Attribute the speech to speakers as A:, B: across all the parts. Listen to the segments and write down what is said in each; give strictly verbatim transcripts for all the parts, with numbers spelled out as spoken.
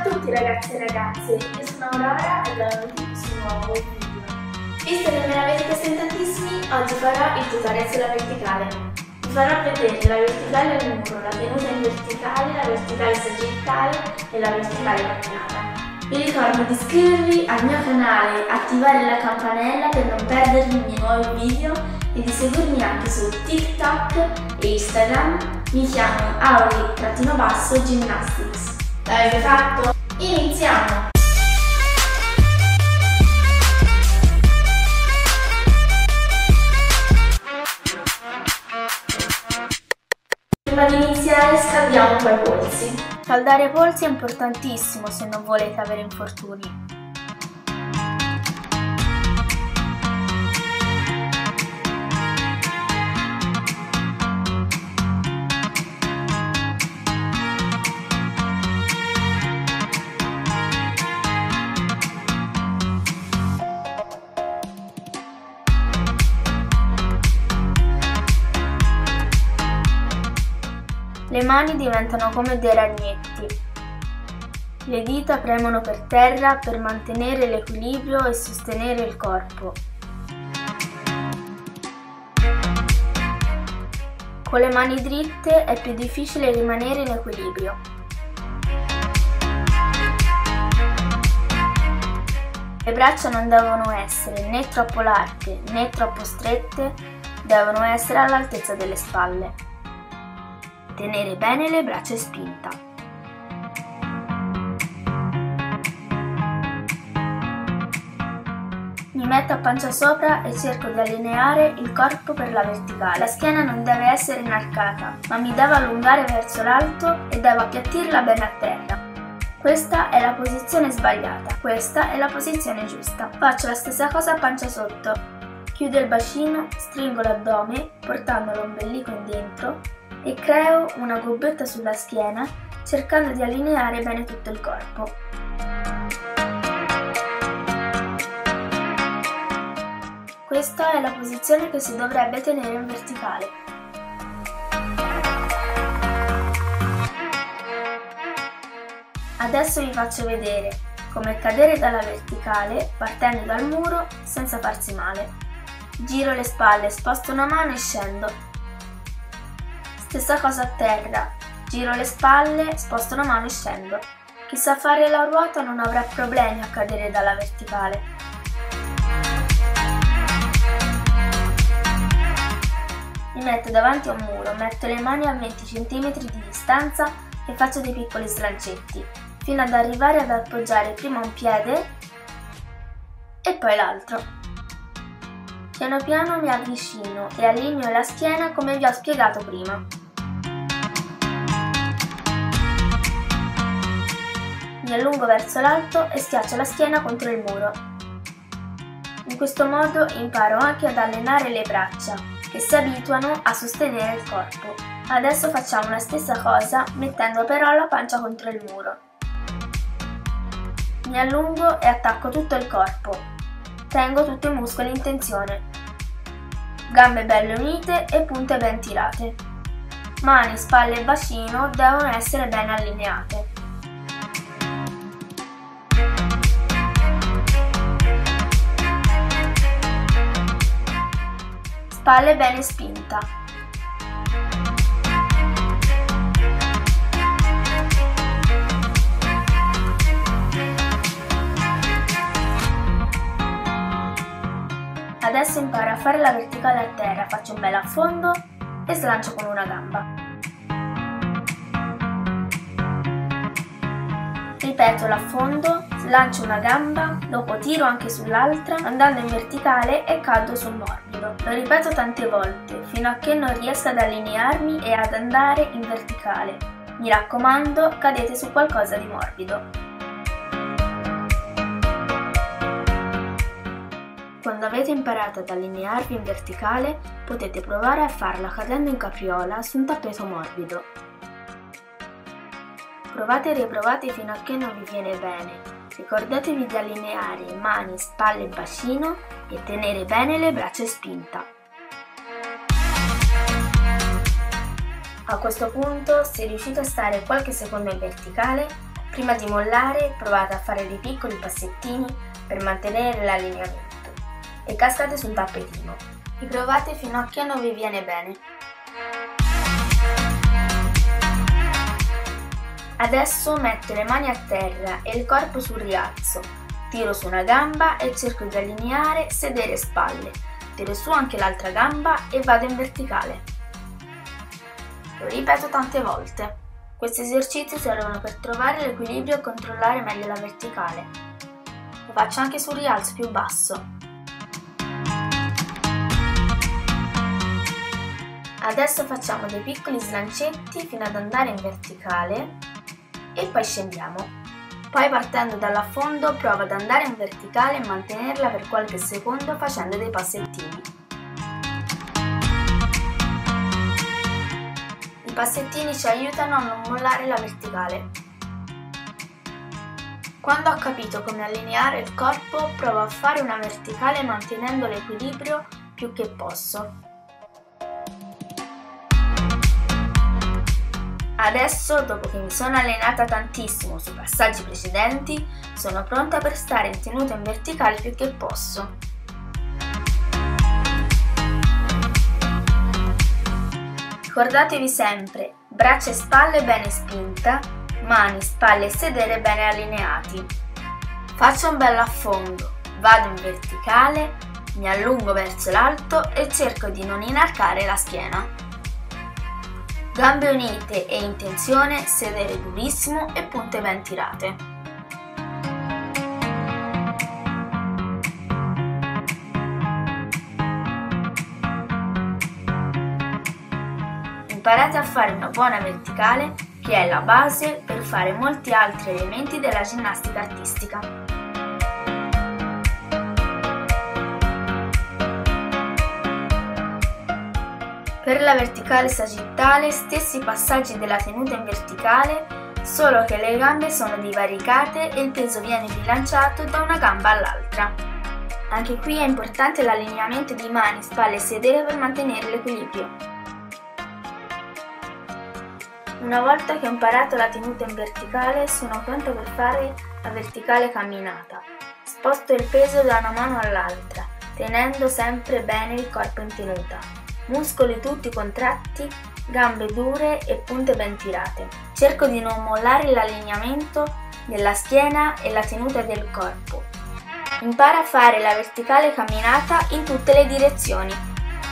A: a tutti ragazzi e ragazze, io sono Aurora e benvenuti su un nuovo video. Visto che me l'avete chiesto tantissimi, oggi farò il tutorial sulla verticale. Vi farò vedere la verticale al muro, la tenuta in verticale, la verticale sagittale e la verticale camminata. Vi ricordo di iscrivervi al mio canale, attivare la campanella per non perdervi i miei nuovi video e di seguirmi anche su TikTok e Instagram. Mi chiamo Auri-Gymnastics. L'avete fatto? Iniziamo! Prima di iniziare scaldiamo un po' i polsi. Scaldare i polsi è importantissimo se non volete avere infortuni. Le mani diventano come dei ragnetti. Le dita premono per terra per mantenere l'equilibrio e sostenere il corpo. Con le mani dritte è più difficile rimanere in equilibrio. Le braccia non devono essere né troppo larghe né troppo strette, devono essere all'altezza delle spalle. Tenere bene le braccia in spinta. Mi metto a pancia sopra e cerco di allineare il corpo per la verticale. La schiena non deve essere inarcata, ma mi devo allungare verso l'alto e devo appiattirla bene a terra. Questa è la posizione sbagliata, questa è la posizione giusta. Faccio la stessa cosa a pancia sotto. Chiudo il bacino, stringo l'addome portando l'ombelico in dentro e creo una gobbetta sulla schiena cercando di allineare bene tutto il corpo. Questa è la posizione che si dovrebbe tenere in verticale. Adesso vi faccio vedere come cadere dalla verticale partendo dal muro senza farsi male. Giro le spalle, sposto una mano e scendo. Stessa cosa a terra, giro le spalle, sposto una mano e scendo. Chi sa fare la ruota non avrà problemi a cadere dalla verticale. Mi metto davanti a un muro, metto le mani a venti centimetri di distanza e faccio dei piccoli slancetti, fino ad arrivare ad appoggiare prima un piede e poi l'altro. Piano piano mi avvicino e allineo la schiena come vi ho spiegato prima. Mi allungo verso l'alto e schiaccio la schiena contro il muro. In questo modo imparo anche ad allenare le braccia, che si abituano a sostenere il corpo. Adesso facciamo la stessa cosa mettendo però la pancia contro il muro. Mi allungo e attacco tutto il corpo. Tengo tutti i muscoli in tensione. Gambe belle unite e punte ben tirate. Mani, spalle e bacino devono essere ben allineate. Spalle bene spinta. Adesso imparo a fare la verticale a terra, faccio un bel affondo e slancio con una gamba. Ripeto l'affondo, slancio una gamba, dopo tiro anche sull'altra, andando in verticale e cado sul morbido. Lo ripeto tante volte, fino a che non riesco ad allinearmi e ad andare in verticale. Mi raccomando, cadete su qualcosa di morbido. Quando avete imparato ad allinearvi in verticale, potete provare a farla cadendo in capriola su un tappeto morbido. Provate e riprovate fino a che non vi viene bene. Ricordatevi di allineare mani, spalle e bacino e tenere bene le braccia in spinta. A questo punto, se riuscite a stare qualche secondo in verticale, Prima di mollare provate a fare dei piccoli passettini per mantenere l'allineamento e cascate sul tappetino. Riprovate fino a che non vi viene bene. Adesso metto le mani a terra e il corpo sul rialzo. Tiro su una gamba e cerco di allineare sedere e spalle. Tiro su anche l'altra gamba e vado in verticale. Lo ripeto tante volte. Questi esercizi servono per trovare l'equilibrio e controllare meglio la verticale. Lo faccio anche sul rialzo più basso. Adesso facciamo dei piccoli slancetti fino ad andare in verticale e poi scendiamo. Poi partendo dall'affondo provo ad andare in verticale e mantenerla per qualche secondo facendo dei passettini. I passettini ci aiutano a non mollare la verticale. Quando ho capito come allineare il corpo, provo a fare una verticale mantenendo l'equilibrio più che posso. Adesso, dopo che mi sono allenata tantissimo sui passaggi precedenti, sono pronta per stare in tenuta in verticale più che posso. Ricordatevi sempre, braccia e spalle bene spinta, mani, spalle e sedere bene allineati. Faccio un bel affondo, vado in verticale, mi allungo verso l'alto e cerco di non inarcare la schiena. Gambe unite e in tensione, sedere durissimo e punte ben tirate. Imparate a fare una buona verticale che è la base per fare molti altri elementi della ginnastica artistica. Per la verticale sagittale, stessi passaggi della tenuta in verticale, solo che le gambe sono divaricate e il peso viene bilanciato da una gamba all'altra. Anche qui è importante l'allineamento di mani, spalle e sedere per mantenere l'equilibrio. Una volta che ho imparato la tenuta in verticale, sono pronta per fare la verticale camminata. Sposto il peso da una mano all'altra, tenendo sempre bene il corpo in tenuta. Muscoli tutti contratti, gambe dure e punte ben tirate. Cerco di non mollare l'allineamento della schiena e la tenuta del corpo. Impara a fare la verticale camminata in tutte le direzioni.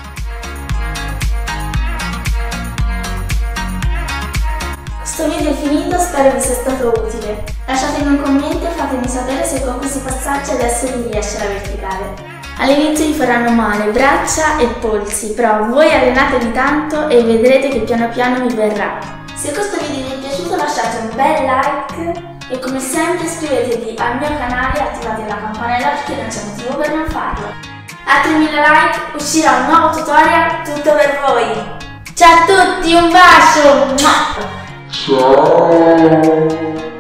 A: Questo video è finito, spero vi sia stato utile. Lasciatemi un commento e fatemi sapere se con questi passaggi adesso vi riesce la verticale. All'inizio vi faranno male braccia e polsi, però voi allenatevi tanto e vedrete che piano piano vi verrà. Se questo video vi è piaciuto lasciate un bel like e come sempre iscrivetevi al mio canale e attivate la campanella perché non c'è motivo per non farlo. A tremila like uscirà un nuovo tutorial tutto per voi. Ciao a tutti, un bacio! Ciao!